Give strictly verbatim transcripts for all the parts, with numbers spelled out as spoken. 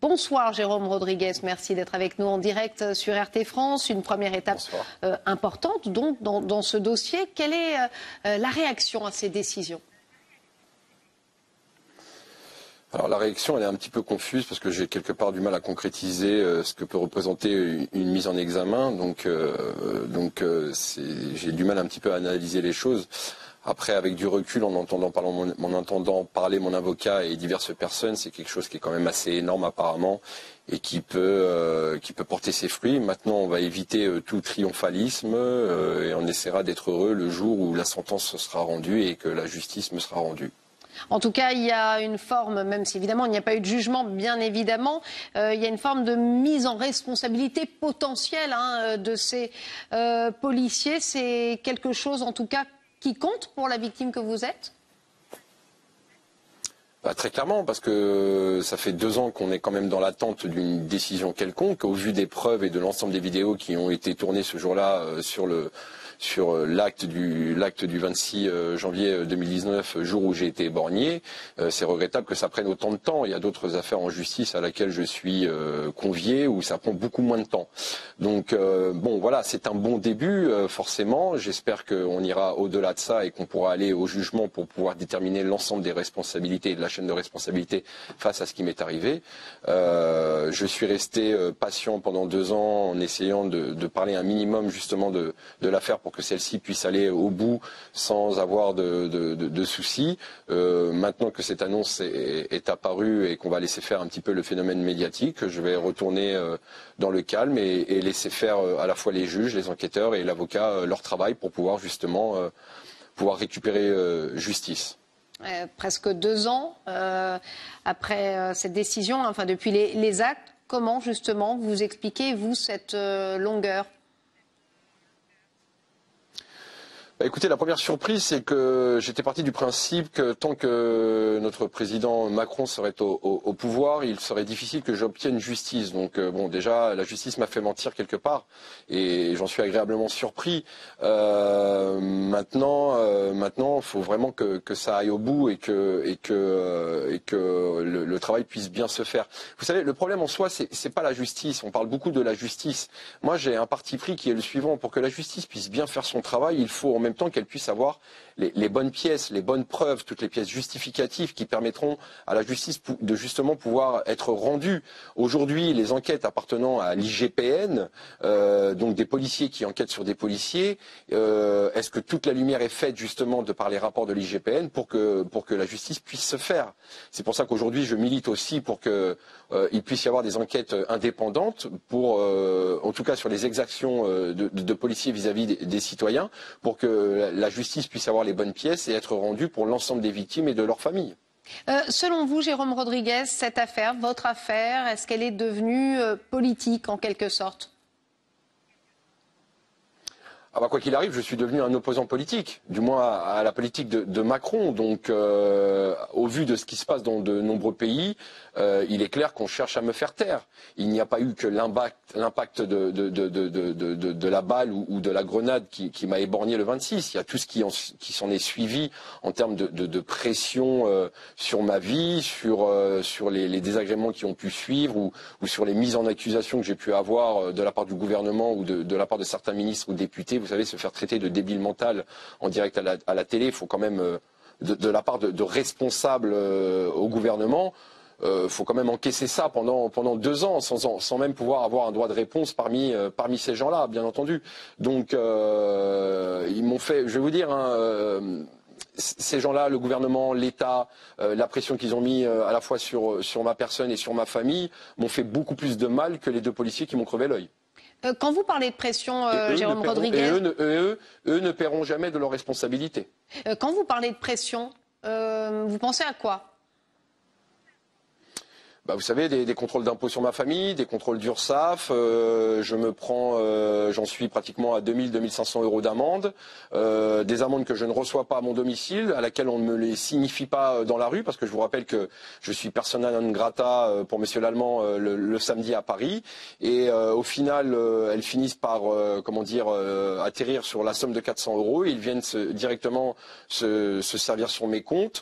Bonsoir Jérôme Rodriguez, merci d'être avec nous en direct sur R T France. Une première étape euh, importante donc dans, dans ce dossier. Quelle est euh, la réaction à ces décisions ? Alors la réaction elle est un petit peu confuse parce que j'ai quelque part du mal à concrétiser euh, ce que peut représenter une, une mise en examen. Donc, euh, donc euh, j'ai du mal un petit peu à analyser les choses. Après, avec du recul, en entendant, parler mon, en entendant parler mon avocat et diverses personnes, c'est quelque chose qui est quand même assez énorme apparemment et qui peut, euh, qui peut porter ses fruits. Maintenant, on va éviter euh, tout triomphalisme euh, et on essaiera d'être heureux le jour où la sentence sera rendue et que la justice me sera rendue. En tout cas, il y a une forme, même si évidemment il n'y a pas eu de jugement, bien évidemment, euh, il y a une forme de mise en responsabilité potentielle hein, de ces euh, policiers. C'est quelque chose en tout cas qui compte pour la victime que vous êtes ? Bah, très clairement, parce que ça fait deux ans qu'on est quand même dans l'attente d'une décision quelconque, au vu des preuves et de l'ensemble des vidéos qui ont été tournées ce jour-là euh, sur le sur l'acte du l'acte du vingt-six janvier deux mille dix-neuf, jour où j'ai été éborgné. Euh, c'est regrettable que ça prenne autant de temps. Il y a d'autres affaires en justice à laquelle je suis euh, convié où ça prend beaucoup moins de temps. Donc euh, bon, voilà, c'est un bon début, euh, forcément. J'espère qu'on ira au-delà de ça et qu'on pourra aller au jugement pour pouvoir déterminer l'ensemble des responsabilités et de la chaîne de responsabilité face à ce qui m'est arrivé. Euh, je suis resté euh, patient pendant deux ans en essayant de, de parler un minimum justement de, de l'affaire pour que celle-ci puisse aller au bout sans avoir de, de, de, de soucis. Euh, maintenant que cette annonce est, est apparue et qu'on va laisser faire un petit peu le phénomène médiatique, je vais retourner euh, dans le calme et, et laisser faire euh, à la fois les juges, les enquêteurs et l'avocat euh, leur travail pour pouvoir justement euh, pouvoir récupérer euh, justice. Euh, presque deux ans euh, après euh, cette décision, enfin depuis les, les actes, comment justement vous expliquez, vous, cette euh, longueur ? Bah écoutez, la première surprise, c'est que j'étais parti du principe que tant que notre président Macron serait au, au, au pouvoir, il serait difficile que j'obtienne justice. Donc euh, bon, déjà, la justice m'a fait mentir quelque part, et j'en suis agréablement surpris. Euh, maintenant, euh, maintenant, il faut vraiment que, que ça aille au bout et que et que euh, et que le, le travail puisse bien se faire. Vous savez, le problème en soi, c'est c'est pas la justice. On parle beaucoup de la justice. Moi, j'ai un parti pris qui est le suivant: pour que la justice puisse bien faire son travail, il faut en même temps qu'elle puisse avoir les, les bonnes pièces, les bonnes preuves, toutes les pièces justificatives qui permettront à la justice de justement pouvoir être rendue. Aujourd'hui, les enquêtes appartenant à l'I G P N, euh, donc des policiers qui enquêtent sur des policiers, euh, est-ce que toute la lumière est faite justement de par les rapports de l'I G P N pour que, pour que la justice puisse se faire? C'est pour ça qu'aujourd'hui, je milite aussi pour que euh, il puisse y avoir des enquêtes indépendantes, pour, euh, en tout cas sur les exactions euh, de, de, de policiers vis-à-vis des, des citoyens, pour que la justice puisse avoir les bonnes pièces et être rendue pour l'ensemble des victimes et de leurs familles. Euh, selon vous, Jérôme Rodriguez, cette affaire, votre affaire, est-ce qu'elle est devenue euh, politique en quelque sorte ? Ah bah quoi qu'il arrive, je suis devenu un opposant politique, du moins à, à la politique de, de Macron. Donc, euh, au vu de ce qui se passe dans de nombreux pays, euh, il est clair qu'on cherche à me faire taire. Il n'y a pas eu que l'impact de, de, de, de, de, de, de la balle ou, ou de la grenade qui, qui m'a éborgné le vingt-six. Il y a tout ce qui, en, qui s'en est suivi en termes de, de, de pression euh, sur ma vie, sur, euh, sur les, les désagréments qui ont pu suivre, ou, ou sur les mises en accusation que j'ai pu avoir de la part du gouvernement ou de, de la part de certains ministres ou députés. Vous savez, se faire traiter de débile mental en direct à la, à la télé, il faut quand même, euh, de, de la part de, de responsables euh, au gouvernement, il euh, faut quand même encaisser ça pendant, pendant deux ans sans, sans même pouvoir avoir un droit de réponse parmi, euh, parmi ces gens-là, bien entendu. Donc, euh, ils m'ont fait, je vais vous dire, hein, euh, ces gens-là, le gouvernement, l'État, euh, la pression qu'ils ont mis euh, à la fois sur, sur ma personne et sur ma famille, m'ont fait beaucoup plus de mal que les deux policiers qui m'ont crevé l'œil. Quand vous parlez de pression, euh, Jérôme paieront, Rodriguez... Et eux, ne, eux, eux ne paieront jamais de leurs responsabilités. Quand vous parlez de pression, euh, vous pensez à quoi ? Bah, vous savez, des, des contrôles d'impôts sur ma famille, des contrôles d'URSSAF, euh, je me prends, euh, j'en suis pratiquement à deux mille, deux mille cinq cents euros d'amende, euh, des amendes que je ne reçois pas à mon domicile, à laquelle on ne me les signifie pas dans la rue, parce que je vous rappelle que je suis persona non grata pour Monsieur Lallemand euh, le, le samedi à Paris, et euh, au final, euh, elles finissent par, euh, comment dire, euh, atterrir sur la somme de quatre cents euros, et ils viennent se, directement se, se servir sur mes comptes.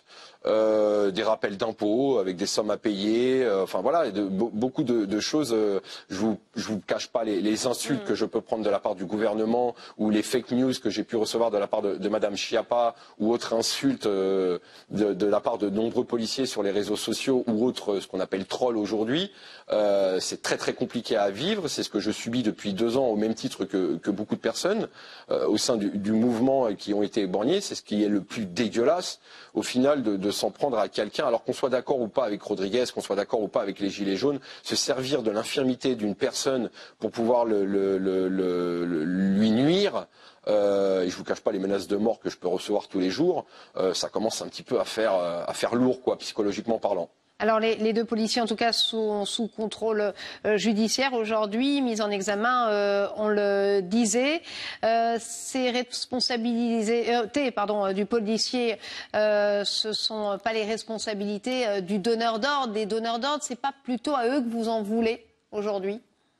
euh, des rappels d'impôts avec des sommes à payer, euh, enfin voilà, de, beaucoup de, de choses. Euh, je vous, je vous cache pas les, les insultes mmh. que je peux prendre de la part du gouvernement ou les fake news que j'ai pu recevoir de la part de, de Madame Schiappa ou autres insultes euh, de, de la part de nombreux policiers sur les réseaux sociaux ou autres, ce qu'on appelle trolls aujourd'hui. Euh, c'est très très compliqué à vivre. C'est ce que je subis depuis deux ans au même titre que, que beaucoup de personnes euh, au sein du, du mouvement qui ont été éborgnées. C'est ce qui est le plus dégueulasse au final de, de s'en prendre à quelqu'un, alors qu'on soit d'accord ou pas avec Rodriguez, qu'on soit d'accord ou pas avec les Gilets jaunes, se servir de l'infirmité d'une personne pour pouvoir le, le, le, le, le, lui nuire. Euh, et je vous cache pas les menaces de mort que je peux recevoir tous les jours. Euh, ça commence un petit peu à faire, à faire lourd, quoi, psychologiquement parlant. Alors les, les deux policiers, en tout cas, sont sous contrôle euh, judiciaire aujourd'hui, mis en examen, euh, on le disait. Euh, ces responsabilités pardon, du policier, euh, ce sont pas les responsabilités euh, du donneur d'ordre, des donneurs d'ordre. C'est pas plutôt à eux que vous en voulez aujourd'hui?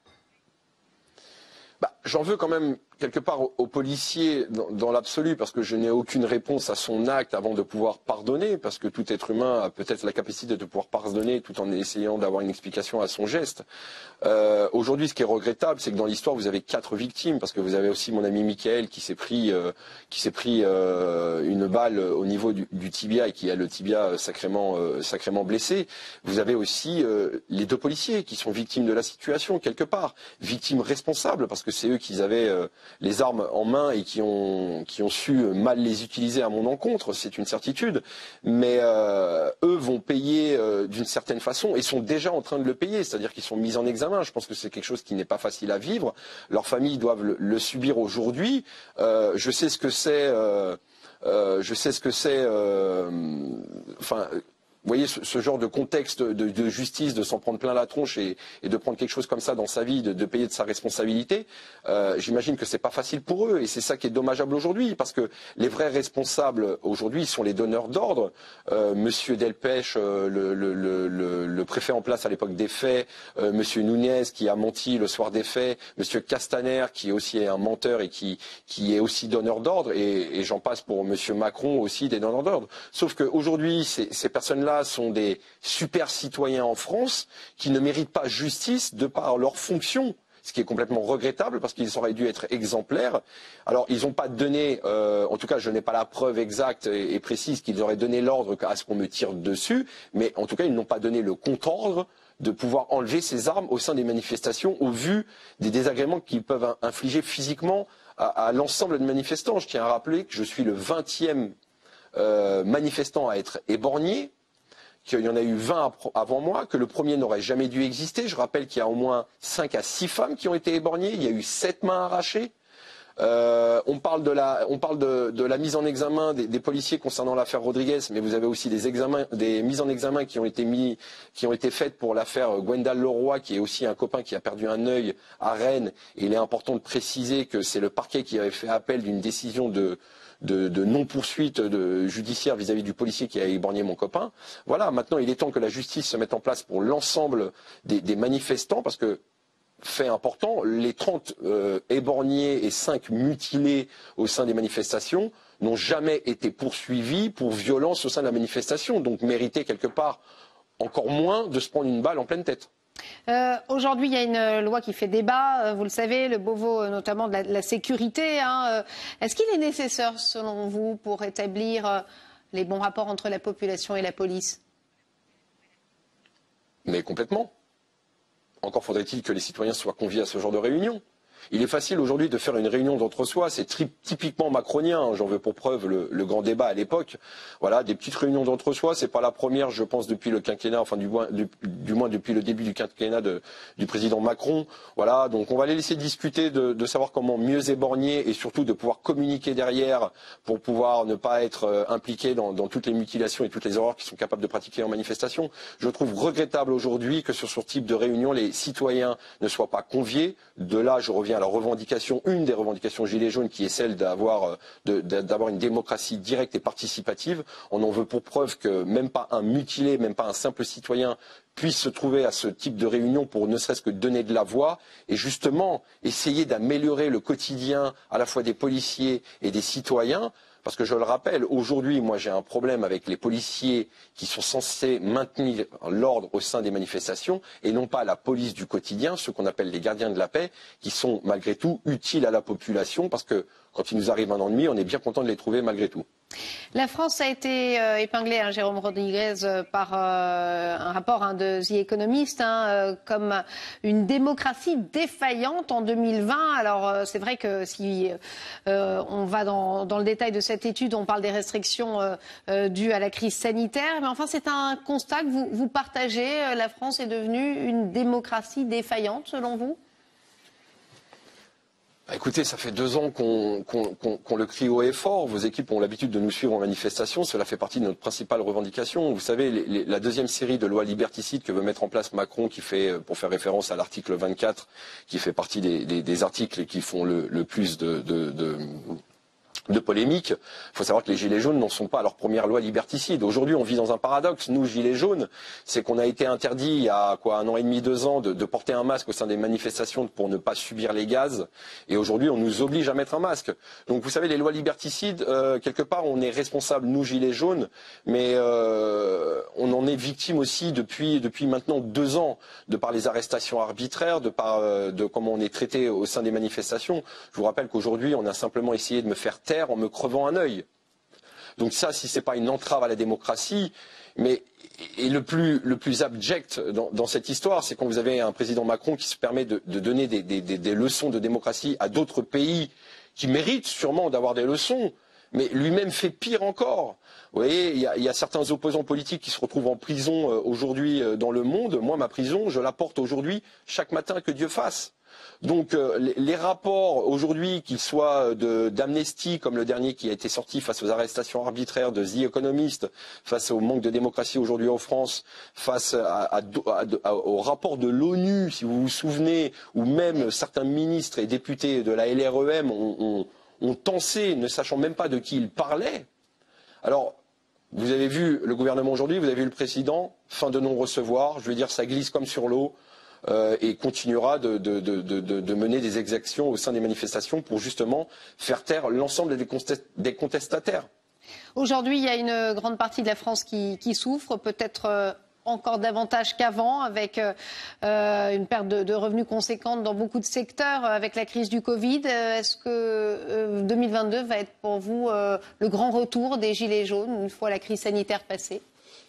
Bah, j'en veux quand même quelque part aux policiers dans, dans l'absolu, parce que je n'ai aucune réponse à son acte avant de pouvoir pardonner, parce que tout être humain a peut-être la capacité de pouvoir pardonner tout en essayant d'avoir une explication à son geste. Euh, aujourd'hui, ce qui est regrettable, c'est que dans l'histoire, vous avez quatre victimes, parce que vous avez aussi mon ami Michael qui s'est pris, euh, qui s'est pris euh, une balle au niveau du, du tibia et qui a le tibia sacrément, euh, sacrément blessé. Vous avez aussi euh, les deux policiers qui sont victimes de la situation, quelque part. Victimes responsables, parce que c'est eux qui avaient euh, les armes en main et qui ont, qui ont su mal les utiliser à mon encontre, c'est une certitude. Mais euh, eux vont payer euh, d'une certaine façon et sont déjà en train de le payer, c'est-à-dire qu'ils sont mis en examen. Je pense que c'est quelque chose qui n'est pas facile à vivre. Leurs familles doivent le, le subir aujourd'hui. Euh, je sais ce que c'est. Euh, euh, je sais ce que c'est. Euh, enfin. Vous voyez, ce, ce genre de contexte de, de justice, de s'en prendre plein la tronche et, et de prendre quelque chose comme ça dans sa vie, de, de payer de sa responsabilité, euh, j'imagine que c'est pas facile pour eux. Et c'est ça qui est dommageable aujourd'hui, parce que les vrais responsables aujourd'hui sont les donneurs d'ordre. Euh, Monsieur Delpech, euh, le, le, le, le préfet en place à l'époque des faits, euh, Monsieur Nunez qui a menti le soir des faits, Monsieur Castaner qui est aussi un menteur et qui, qui est aussi donneur d'ordre, et, et j'en passe pour Monsieur Macron aussi des donneurs d'ordre. Sauf qu'aujourd'hui, ces, ces personnes-là sont des super citoyens en France qui ne méritent pas justice de par leur fonction, ce qui est complètement regrettable parce qu'ils auraient dû être exemplaires. Alors ils n'ont pas donné, euh, en tout cas je n'ai pas la preuve exacte et, et précise qu'ils auraient donné l'ordre à ce qu'on me tire dessus, mais en tout cas ils n'ont pas donné le contre-ordre de pouvoir enlever ces armes au sein des manifestations au vu des désagréments qu'ils peuvent infliger physiquement à, à l'ensemble des manifestants. Je tiens à rappeler que je suis le vingtième euh, manifestant à être éborgné, qu'il y en a eu vingt avant moi, que le premier n'aurait jamais dû exister. Je rappelle qu'il y a au moins cinq à six femmes qui ont été éborgnées, il y a eu sept mains arrachées. Euh, on parle de la, on parle de, de la mise en examen des, des policiers concernant l'affaire Rodriguez, mais vous avez aussi des examens, des mises en examen qui ont été mis, qui ont été faites pour l'affaire Gwendal Leroy, qui est aussi un copain qui a perdu un œil à Rennes. Et il est important de préciser que c'est le parquet qui avait fait appel d'une décision de de, de non-poursuite de judiciaire vis-à-vis du policier qui a éborgné mon copain. Voilà, maintenant il est temps que la justice se mette en place pour l'ensemble des, des manifestants, parce que, fait important, les trente euh, éborgnés et cinq mutilés au sein des manifestations n'ont jamais été poursuivis pour violence au sein de la manifestation, donc méritaient quelque part encore moins de se prendre une balle en pleine tête. Euh, Aujourd'hui, il y a une loi qui fait débat, euh, vous le savez, le Beauvau, euh, notamment de la, de la sécurité. Hein, euh, Est-ce qu'il est nécessaire, selon vous, pour établir euh, les bons rapports entre la population et la police? Mais complètement. Encore faudrait-il que les citoyens soient conviés à ce genre de réunion. Il est facile aujourd'hui de faire une réunion d'entre-soi, c'est typiquement macronien, j'en veux pour preuve le, le grand débat à l'époque. Voilà, des petites réunions d'entre-soi, c'est pas la première, je pense, depuis le quinquennat, enfin du moins, du, du moins depuis le début du quinquennat de, du président Macron. Voilà, donc on va les laisser discuter de, de savoir comment mieux éborgner et surtout de pouvoir communiquer derrière pour pouvoir ne pas être euh, impliqué dans, dans toutes les mutilations et toutes les horreurs qu'ils sont capables de pratiquer en manifestation. Je trouve regrettable aujourd'hui que sur ce type de réunion, les citoyens ne soient pas conviés. De là, je reviens à la revendication, une des revendications Gilets jaunes, qui est celle d'avoir de, d'avoir une démocratie directe et participative. On en veut pour preuve que même pas un mutilé, même pas un simple citoyen puisse se trouver à ce type de réunion pour ne serait-ce que donner de la voix et justement essayer d'améliorer le quotidien à la fois des policiers et des citoyens. Parce que je le rappelle, aujourd'hui, moi j'ai un problème avec les policiers qui sont censés maintenir l'ordre au sein des manifestations et non pas la police du quotidien, ceux qu'on appelle les gardiens de la paix, qui sont malgré tout utiles à la population parce que quand il nous arrive un ennui, on est bien content de les trouver malgré tout. La France a été euh, épinglée, hein, Jérôme Rodriguez, euh, par euh, un rapport hein, de The Economist hein, euh, comme une démocratie défaillante en deux mille vingt. Alors euh, c'est vrai que si euh, on va dans, dans le détail de cette étude, on parle des restrictions euh, euh, dues à la crise sanitaire. Mais enfin, c'est un constat que vous, vous partagez. La France est devenue une démocratie défaillante, selon vous ? Écoutez, ça fait deux ans qu'on qu'on, qu'on, qu'on le crie haut et fort. Vos équipes ont l'habitude de nous suivre en manifestation. Cela fait partie de notre principale revendication. Vous savez, les, les, la deuxième série de lois liberticides que veut mettre en place Macron, qui fait, pour faire référence à l'article vingt-quatre, qui fait partie des, des, des articles qui font le, le plus de... de, de de polémique. Il faut savoir que les Gilets jaunes n'en sont pas à leur première loi liberticide. Aujourd'hui, on vit dans un paradoxe. Nous, Gilets jaunes, c'est qu'on a été interdit il y a quoi, un an et demi, deux ans, de, de porter un masque au sein des manifestations pour ne pas subir les gaz. Et aujourd'hui, on nous oblige à mettre un masque. Donc, vous savez, les lois liberticides, euh, quelque part, on est responsable, nous, Gilets jaunes, mais euh, on en est victime aussi depuis, depuis maintenant deux ans, de par les arrestations arbitraires, de par euh, de comment on est traité au sein des manifestations. Je vous rappelle qu'aujourd'hui, on a simplement essayé de me faire taire en me crevant un œil. Donc ça, si c'est pas une entrave à la démocratie, mais et le plus le plus abject dans, dans cette histoire, c'est quand vous avez un président Macron qui se permet de, de donner des, des, des leçons de démocratie à d'autres pays qui méritent sûrement d'avoir des leçons, mais lui-même fait pire encore. Vous voyez, il y a, il y a certains opposants politiques qui se retrouvent en prison euh, aujourd'hui euh, dans le monde. Moi, ma prison, je la porte aujourd'hui chaque matin, que Dieu fasse. Donc euh, les, les rapports aujourd'hui, qu'ils soient d'Amnesty, comme le dernier qui a été sorti face aux arrestations arbitraires de The Economist, face au manque de démocratie aujourd'hui en France, face à, à, à, à, au rapport de l'ONU, si vous vous souvenez, où même certains ministres et députés de la L R E M ont, ont, ont tensé, ne sachant même pas de qui ils parlaient. Alors, vous avez vu le gouvernement aujourd'hui, vous avez vu le président, fin de non-recevoir, je veux dire, ça glisse comme sur l'eau. Euh, et continuera de, de, de, de, de mener des exactions au sein des manifestations pour justement faire taire l'ensemble des, contest des contestataires. Aujourd'hui, il y a une grande partie de la France qui, qui souffre, peut-être euh, encore davantage qu'avant, avec euh, une perte de, de revenus conséquente dans beaucoup de secteurs, avec la crise du Covid. Est-ce que euh, deux mille vingt-deux va être pour vous euh, le grand retour des Gilets jaunes, une fois la crise sanitaire passée ?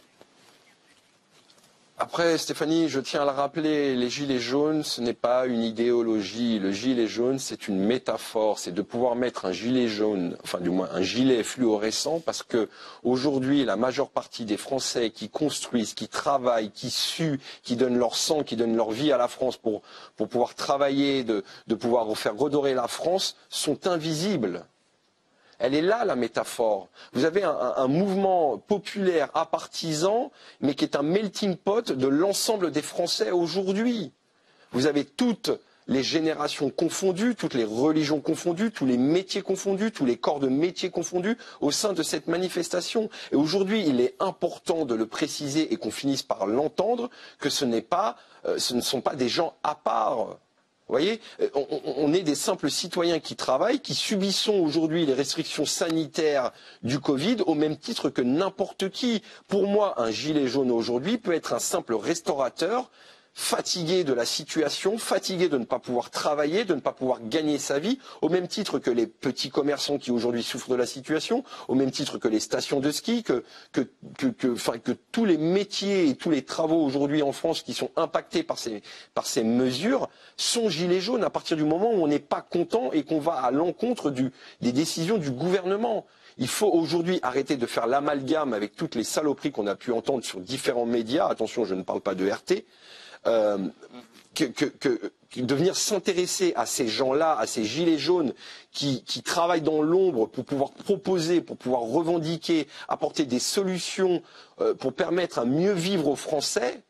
Après, Stéphanie, je tiens à le rappeler, les gilets jaunes, ce n'est pas une idéologie. Le gilet jaune, c'est une métaphore. C'est de pouvoir mettre un gilet jaune, enfin du moins un gilet fluorescent, parce que aujourd'hui, la majeure partie des Français qui construisent, qui travaillent, qui suent, qui donnent leur sang, qui donnent leur vie à la France pour, pour pouvoir travailler, de, de pouvoir faire redorer la France, sont invisibles. Elle est là, la métaphore. Vous avez un, un, un mouvement populaire apartisan, mais qui est un melting pot de l'ensemble des Français aujourd'hui. Vous avez toutes les générations confondues, toutes les religions confondues, tous les métiers confondus, tous les corps de métiers confondus au sein de cette manifestation. Et aujourd'hui, il est important de le préciser et qu'on finisse par l'entendre, que ce n'est pas, euh, ce ne sont pas des gens à part. Vous voyez, on, on est des simples citoyens qui travaillent, qui subissons aujourd'hui les restrictions sanitaires du Covid au même titre que n'importe qui. Pour moi, un gilet jaune aujourd'hui peut être un simple restaurateur fatigué de la situation, fatigué de ne pas pouvoir travailler, de ne pas pouvoir gagner sa vie, au même titre que les petits commerçants qui aujourd'hui souffrent de la situation, au même titre que les stations de ski, que, que, que, que, enfin, que tous les métiers et tous les travaux aujourd'hui en France qui sont impactés par ces, par ces mesures sont gilets jaunes à partir du moment où on n'est pas content et qu'on va à l'encontre du, des décisions du gouvernement. Il faut aujourd'hui arrêter de faire l'amalgame avec toutes les saloperies qu'on a pu entendre sur différents médias. Attention, je ne parle pas de R T. Euh, que, que, que, de venir s'intéresser à ces gens-là, à ces gilets jaunes qui, qui travaillent dans l'ombre pour pouvoir proposer, pour pouvoir revendiquer, apporter des solutions euh, pour permettre un mieux vivre aux Français,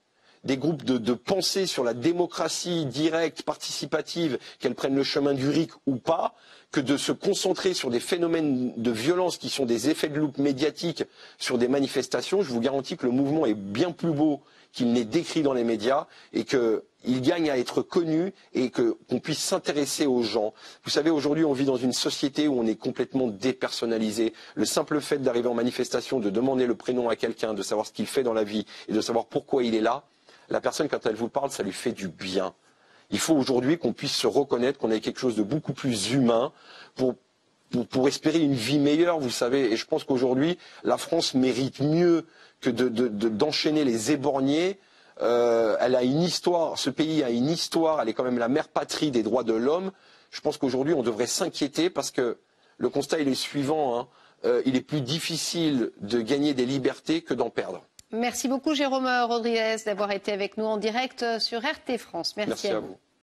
des groupes de, de pensée sur la démocratie directe, participative, qu'elles prennent le chemin du R I C ou pas, que de se concentrer sur des phénomènes de violence qui sont des effets de loupe médiatiques sur des manifestations. Je vous garantis que le mouvement est bien plus beau qu'il n'est décrit dans les médias et qu'il gagne à être connu et que, qu'on puisse s'intéresser aux gens. Vous savez, aujourd'hui, on vit dans une société où on est complètement dépersonnalisé. Le simple fait d'arriver en manifestation, de demander le prénom à quelqu'un, de savoir ce qu'il fait dans la vie et de savoir pourquoi il est là, la personne, quand elle vous parle, ça lui fait du bien. Il faut aujourd'hui qu'on puisse se reconnaître, qu'on ait quelque chose de beaucoup plus humain pour, pour, pour espérer une vie meilleure, vous savez. Et je pense qu'aujourd'hui, la France mérite mieux que de, de, de, d'enchaîner les éborgnés. Euh, elle a une histoire, ce pays a une histoire, elle est quand même la mère patrie des droits de l'homme. Je pense qu'aujourd'hui, on devrait s'inquiéter parce que le constat il est suivant, hein. euh, il est plus difficile de gagner des libertés que d'en perdre. Merci beaucoup Jérôme Rodriguez d'avoir été avec nous en direct sur R T France. Merci, Merci à à vous. vous.